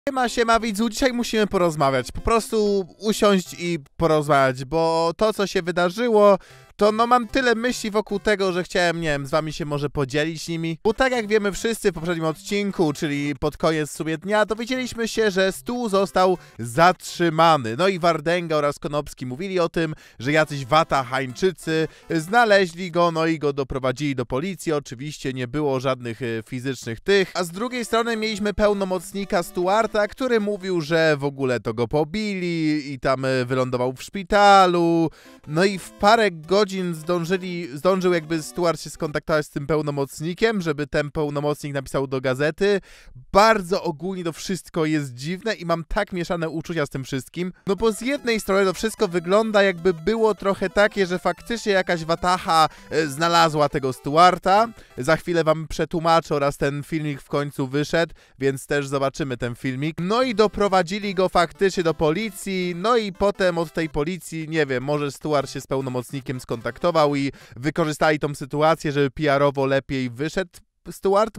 Siema widzu, dzisiaj musimy porozmawiać, po prostu usiąść i porozmawiać, bo to co się wydarzyło, to no mam tyle myśli wokół tego, że chciałem, nie wiem, z wami się może podzielić nimi. Bo tak jak wiemy wszyscy w poprzednim odcinku, czyli pod koniec w sumie dnia, dowiedzieliśmy się, że Stu został zatrzymany. No i Wardęga oraz Konopski mówili o tym, że jacyś Watahańczycy znaleźli go, no i go doprowadzili do policji. Oczywiście nie było żadnych fizycznych tych. A z drugiej strony mieliśmy pełnomocnika Stuarta, który mówił, że w ogóle to go pobili i tam wylądował w szpitalu. No i w parę godzin zdążył jakby Stuart się skontaktować z tym pełnomocnikiem, żeby ten pełnomocnik napisał do gazety. Bardzo ogólnie to wszystko jest dziwne i mam tak mieszane uczucia z tym wszystkim. No bo z jednej strony to wszystko wygląda jakby było trochę takie, że faktycznie jakaś wataha znalazła tego Stuarta. Za chwilę wam przetłumaczę oraz ten filmik w końcu wyszedł, więc też zobaczymy ten filmik. No i doprowadzili go faktycznie do policji, no i potem od tej policji, nie wiem, może Stuart się z pełnomocnikiem skontaktował i wykorzystali tą sytuację, żeby PR-owo lepiej wyszedł Stuart,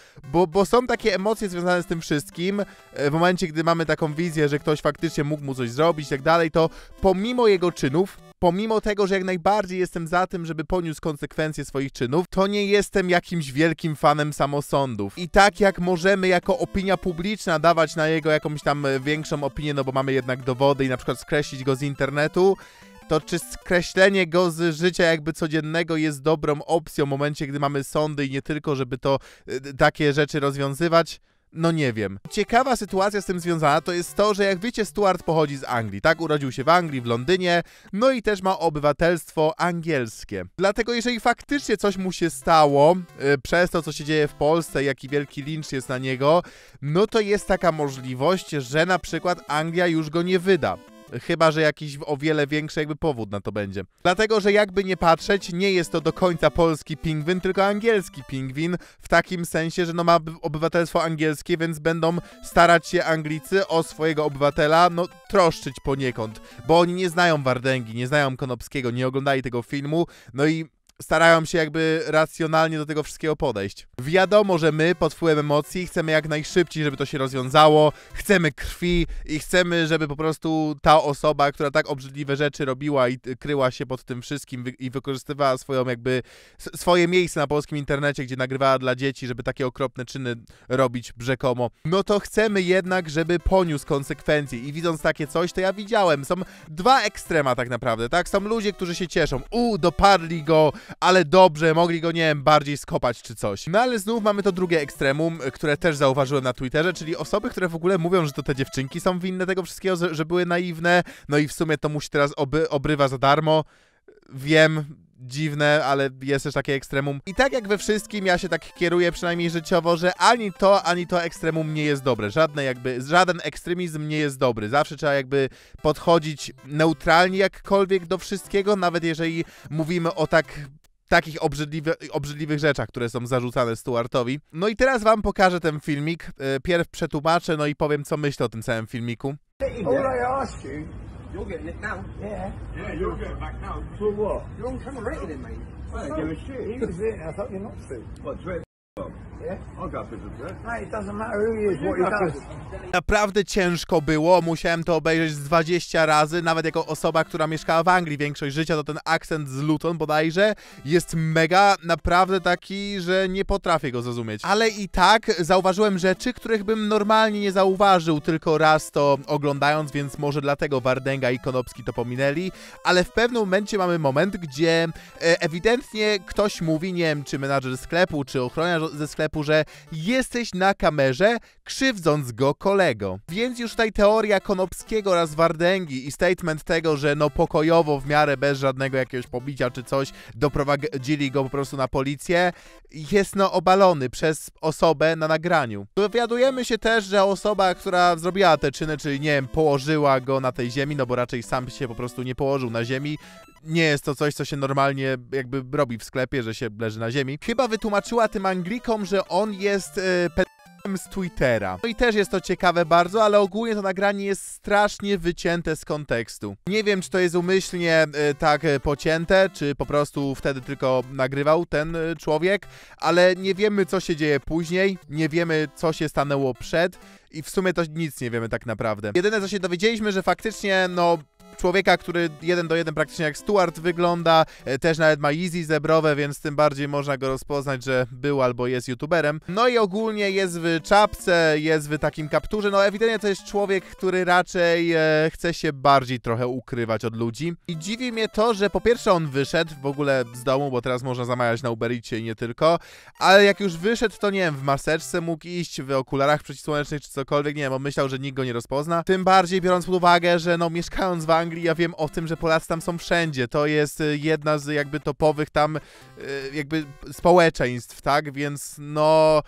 bo są takie emocje związane z tym wszystkim. W momencie, gdy mamy taką wizję, że ktoś faktycznie mógł mu coś zrobić i tak dalej, to pomimo jego czynów, pomimo tego, że jak najbardziej jestem za tym, żeby poniósł konsekwencje swoich czynów, to nie jestem jakimś wielkim fanem samosądów. I tak jak możemy jako opinia publiczna dawać na jego jakąś tam większą opinię, no bo mamy jednak dowody i na przykład skreślić go z internetu, to czy skreślenie go z życia jakby codziennego jest dobrą opcją w momencie, gdy mamy sądy i nie tylko, żeby to takie rzeczy rozwiązywać? No nie wiem. Ciekawa sytuacja z tym związana to jest to, że jak wiecie, Stuart pochodzi z Anglii, tak? Urodził się w Anglii, w Londynie, no i też ma obywatelstwo angielskie. Dlatego jeżeli faktycznie coś mu się stało przez to, co się dzieje w Polsce, jaki wielki lincz jest na niego, no to jest taka możliwość, że na przykład Anglia już go nie wyda. Chyba że jakiś o wiele większy jakby powód na to będzie. Dlatego, że jakby nie patrzeć, nie jest to do końca polski pingwin, tylko angielski pingwin, w takim sensie, że no ma obywatelstwo angielskie, więc będą starać się Anglicy o swojego obywatela, no troszczyć poniekąd, bo oni nie znają Wardęgi, nie znają Konopskiego, nie oglądali tego filmu, no i starają się jakby racjonalnie do tego wszystkiego podejść. Wiadomo, że my pod wpływem emocji chcemy jak najszybciej, żeby to się rozwiązało, chcemy krwi i chcemy, żeby po prostu ta osoba, która tak obrzydliwe rzeczy robiła i kryła się pod tym wszystkim i wykorzystywała swoją jakby swoje miejsce na polskim internecie, gdzie nagrywała dla dzieci, żeby takie okropne czyny robić rzekomo, no to chcemy jednak, żeby poniósł konsekwencje i widząc takie coś, to ja widziałem, są dwa ekstrema tak naprawdę, tak? Są ludzie, którzy się cieszą, dopadli go, ale dobrze, mogli go, nie wiem, bardziej skopać czy coś. No ale znów mamy to drugie ekstremum, które też zauważyłem na Twitterze, czyli osoby, które w ogóle mówią, że to te dziewczynki są winne tego wszystkiego, że były naiwne, no i w sumie to mu się teraz obrywa za darmo. Wiem, dziwne, ale jest też takie ekstremum. I tak jak we wszystkim, ja się tak kieruję przynajmniej życiowo, że ani to ekstremum nie jest dobre. Żaden ekstremizm nie jest dobry. Zawsze trzeba jakby podchodzić neutralnie jakkolwiek do wszystkiego, nawet jeżeli mówimy o takich obrzydliwych rzeczach, które są zarzucane Stuartowi. No i teraz wam pokażę ten filmik. Pierw przetłumaczę, no i powiem, co myślę o tym całym filmiku. You're getting it now. Yeah. Yeah, you're getting back now. For what? You're on camera rating him, mate. I don't give a shit. He was there. I thought you're not to. What, Dre? Yeah. I'll go up with the Dre. Mate, it doesn't matter who he is, what he does. Naprawdę ciężko było, musiałem to obejrzeć z 20 razy, nawet jako osoba, która mieszkała w Anglii większość życia, to ten akcent z Luton bodajże jest mega, naprawdę taki, że nie potrafię go zrozumieć. Ale i tak zauważyłem rzeczy, których bym normalnie nie zauważył tylko raz to oglądając, więc może dlatego Wardęga i Konopski to pominęli, ale w pewnym momencie mamy moment, gdzie ewidentnie ktoś mówi, nie wiem, czy menadżer sklepu, czy ochroniarz ze sklepu, że jesteś na kamerze, krzywdząc go kolego. Więc już tutaj teoria Konopskiego oraz Wardęgi i statement tego, że no pokojowo, w miarę bez żadnego jakiegoś pobicia czy coś, doprowadzili go po prostu na policję, jest no obalony przez osobę na nagraniu. Dowiadujemy się też, że osoba, która zrobiła te czyny, czyli nie wiem, położyła go na tej ziemi, no bo raczej sam się po prostu nie położył na ziemi, nie jest to coś, co się normalnie jakby robi w sklepie, że się leży na ziemi. Chyba wytłumaczyła tym Anglikom, że on jest z Twittera. No i też jest to ciekawe bardzo, ale ogólnie to nagranie jest strasznie wycięte z kontekstu. Nie wiem, czy to jest umyślnie tak pocięte, czy po prostu wtedy tylko nagrywał ten człowiek, ale nie wiemy, co się dzieje później, nie wiemy, co się stanęło przed i w sumie to nic nie wiemy tak naprawdę. Jedyne co się dowiedzieliśmy, że faktycznie, no, człowieka, który 1 do 1 praktycznie jak Stuart wygląda, też nawet ma easy zebrowe, więc tym bardziej można go rozpoznać, że był albo jest youtuberem. No i ogólnie jest w czapce, jest w takim kapturze, no ewidentnie to jest człowiek, który raczej chce się bardziej trochę ukrywać od ludzi. I dziwi mnie to, że po pierwsze on wyszedł w ogóle z domu, bo teraz można zamawiać na Uber Eatsie i nie tylko, ale jak już wyszedł, to nie wiem, w maseczce mógł iść, w okularach przeciwsłonecznych czy cokolwiek, nie wiem, on myślał, że nikt go nie rozpozna. Tym bardziej biorąc pod uwagę, że no mieszkając w Anglii, ja wiem o tym, że Polacy tam są wszędzie. To jest jedna z jakby topowych tam jakby społeczeństw, tak? Więc no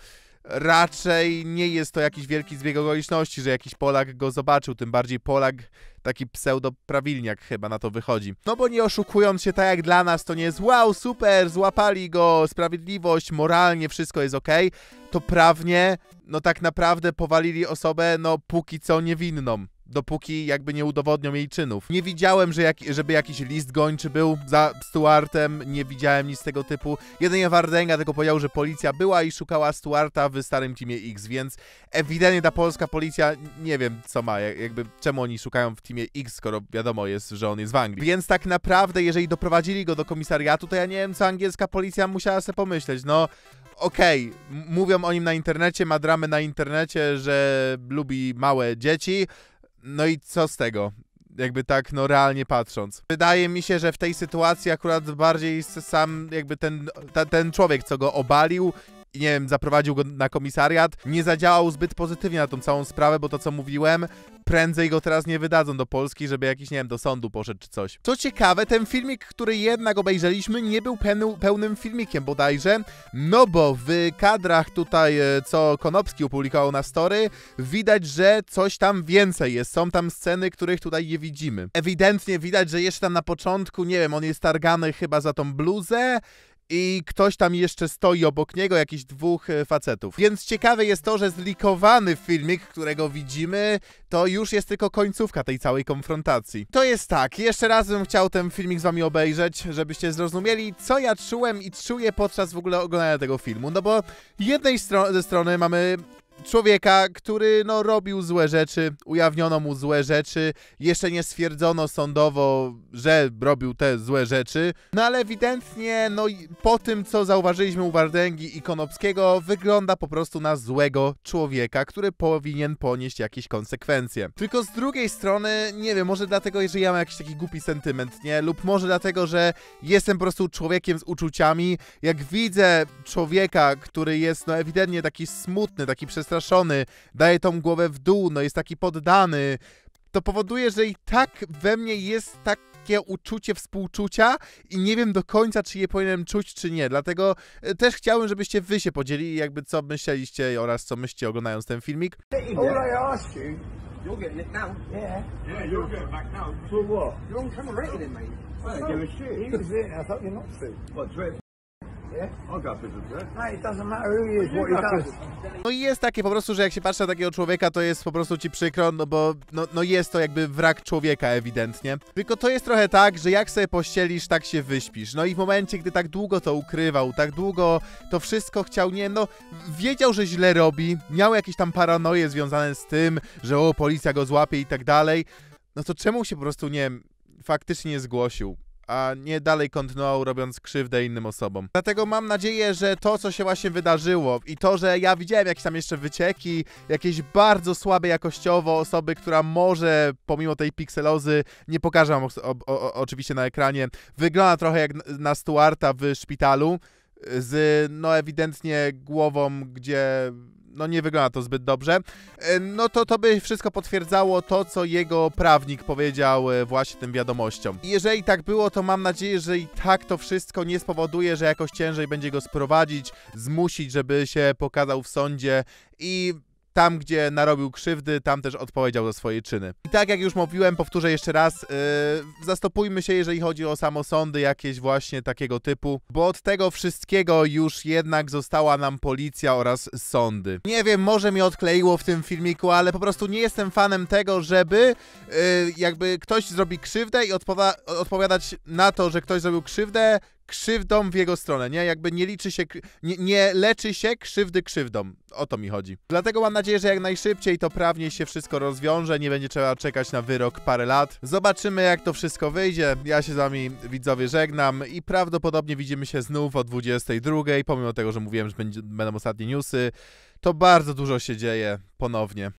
raczej nie jest to jakiś wielki zbieg okoliczności, że jakiś Polak go zobaczył, tym bardziej Polak, taki pseudo-prawilniak chyba na to wychodzi. No bo nie oszukując się, tak jak dla nas to nie jest wow, super, złapali go, sprawiedliwość, moralnie wszystko jest okej, to prawnie, no tak naprawdę powalili osobę, no póki co niewinną. Dopóki jakby nie udowodnią jej czynów. Nie widziałem, żeby jakiś list gończy był za Stuartem, nie widziałem nic tego typu. Jedynie Wardęga tylko powiedział, że policja była i szukała Stuarta w starym Teamie X, więc ewidentnie ta polska policja nie wiem co ma, jakby czemu oni szukają w Teamie X, skoro wiadomo jest, że on jest w Anglii. Więc tak naprawdę, jeżeli doprowadzili go do komisariatu, to ja nie wiem, co angielska policja musiała sobie pomyśleć, no okej, mówią o nim na internecie, ma dramę na internecie, że lubi małe dzieci. No i co z tego? Jakby tak, no realnie patrząc. Wydaje mi się, że w tej sytuacji akurat bardziej sam jakby ten człowiek, co go obalił i nie wiem, zaprowadził go na komisariat, nie zadziałał zbyt pozytywnie na tą całą sprawę, bo to co mówiłem, prędzej go teraz nie wydadzą do Polski, żeby jakiś, nie wiem, do sądu poszedł czy coś. Co ciekawe, ten filmik, który jednak obejrzeliśmy, nie był pełnym filmikiem bodajże, no bo w kadrach tutaj, co Konopski opublikował na story, widać, że coś tam więcej jest. Są tam sceny, których tutaj nie widzimy. Ewidentnie widać, że jeszcze tam na początku, nie wiem, on jest targany chyba za tą bluzę, i ktoś tam jeszcze stoi obok niego, jakichś dwóch facetów. Więc ciekawe jest to, że zlikowany filmik, którego widzimy, to już jest tylko końcówka tej całej konfrontacji. To jest tak, jeszcze raz bym chciał ten filmik z wami obejrzeć, żebyście zrozumieli, co ja czułem i czuję podczas w ogóle oglądania tego filmu. No bo jednej ze strony mamy człowieka, który no robił złe rzeczy, ujawniono mu złe rzeczy, jeszcze nie stwierdzono sądowo, że robił te złe rzeczy, no ale ewidentnie no po tym, co zauważyliśmy u Wardęgi i Konopskiego, wygląda po prostu na złego człowieka, który powinien ponieść jakieś konsekwencje. Tylko z drugiej strony, nie wiem, może dlatego, że ja mam jakiś taki głupi sentyment, nie? Lub może dlatego, że jestem po prostu człowiekiem z uczuciami, jak widzę człowieka, który jest no ewidentnie taki smutny, taki przestraszony, daje tą głowę w dół, no jest taki poddany, to powoduje, że i tak we mnie jest takie uczucie współczucia i nie wiem do końca, czy je powinienem czuć, czy nie. Dlatego też chciałem, żebyście wy się podzielili, jakby co myśleliście oraz co myślicie oglądając ten filmik. All I ask you, You're getting it now. yeah, Yeah, you're getting back now. for what? You're on camera rating him, mate. I don't give a shit. He was there, I thought you're not to. What, Drip? Yeah? I'll go business there. Mate, it doesn't matter who he is, what he does. No i jest takie po prostu, że jak się patrzy na takiego człowieka, to jest po prostu ci przykro, no bo no jest to jakby wrak człowieka ewidentnie. Tylko to jest trochę tak, że jak sobie pościelisz, tak się wyśpisz. No i w momencie, gdy tak długo to ukrywał, tak długo to wszystko chciał, nie no, wiedział, że źle robi, miał jakieś tam paranoje związane z tym, że o, policja go złapie i tak dalej, no to czemu się po prostu, nie wiem, faktycznie nie zgłosił? A nie dalej kontynuował robiąc krzywdę innym osobom. Dlatego mam nadzieję, że to, co się właśnie wydarzyło i to, że ja widziałem jakieś tam jeszcze wycieki, jakieś bardzo słabe jakościowo osoby, która może pomimo tej pikselozy, nie pokażę wam oczywiście na ekranie, wygląda trochę jak na Stuarta w szpitalu, z no ewidentnie głową, gdzie no nie wygląda to zbyt dobrze, no to by wszystko potwierdzało to, co jego prawnik powiedział właśnie tym wiadomościom. I jeżeli tak było, to mam nadzieję, że i tak to wszystko nie spowoduje, że jakoś ciężej będzie go sprowadzić, zmusić, żeby się pokazał w sądzie i tam, gdzie narobił krzywdy, tam też odpowiedział za swoje czyny. I tak jak już mówiłem, powtórzę jeszcze raz, zastopujmy się, jeżeli chodzi o samosądy jakieś właśnie takiego typu, bo od tego wszystkiego już jednak została nam policja oraz sądy. Nie wiem, może mnie odkleiło w tym filmiku, ale po prostu nie jestem fanem tego, żeby jakby ktoś zrobi krzywdę i odpowiadać na to, że ktoś zrobił krzywdę krzywdą w jego stronę, nie? Jakby nie liczy się, nie leczy się krzywdy krzywdą. O to mi chodzi. Dlatego mam nadzieję, że jak najszybciej to prawnie się wszystko rozwiąże, nie będzie trzeba czekać na wyrok parę lat. Zobaczymy, jak to wszystko wyjdzie. Ja się z wami, widzowie, żegnam i prawdopodobnie widzimy się znów o 22, pomimo tego, że mówiłem, że będą ostatnie newsy. To bardzo dużo się dzieje ponownie.